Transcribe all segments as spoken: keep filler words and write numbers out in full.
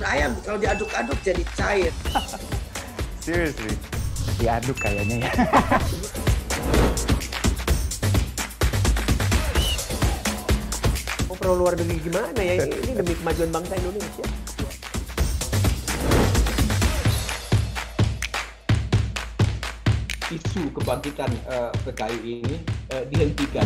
bubur ayam kalau diaduk-aduk jadi cair. Seriously? Diaduk kayaknya ya. Oh, pro luar negeri gimana ya? Ini demi kemajuan bangsa Indonesia. Isu kebangkitan uh, P K I ini uh, dihentikan.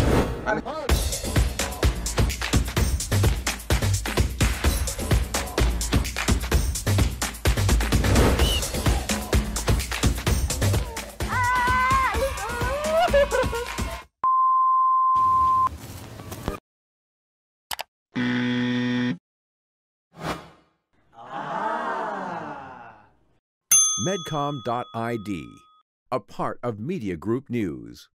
Medcom dot I D, a part of Media Group News.